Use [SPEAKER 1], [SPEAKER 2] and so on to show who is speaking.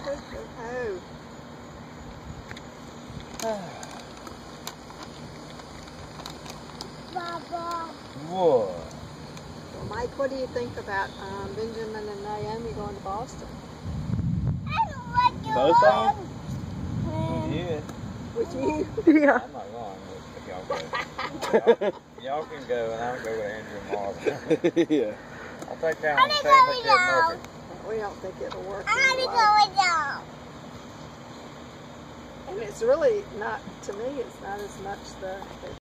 [SPEAKER 1] Baba.
[SPEAKER 2] What?
[SPEAKER 3] Well, Mike, what do you think about Benjamin and Naomi going to Boston?
[SPEAKER 1] I don't want to
[SPEAKER 2] Both of
[SPEAKER 1] them?
[SPEAKER 2] Yeah.
[SPEAKER 3] With you?
[SPEAKER 4] Yeah.
[SPEAKER 2] I'm not going if y'all go. Y'all can go and I'll go with Andrew and Marvin.
[SPEAKER 4] Yeah.
[SPEAKER 2] I'll take that
[SPEAKER 1] I'm
[SPEAKER 2] one.
[SPEAKER 1] gonna
[SPEAKER 2] Take
[SPEAKER 1] go
[SPEAKER 2] that
[SPEAKER 1] with
[SPEAKER 2] Murphy.
[SPEAKER 3] We don't think it'll work.
[SPEAKER 1] I'm
[SPEAKER 3] anyway.
[SPEAKER 1] gonna go with them.
[SPEAKER 3] And it's really not, to me, it's not as much the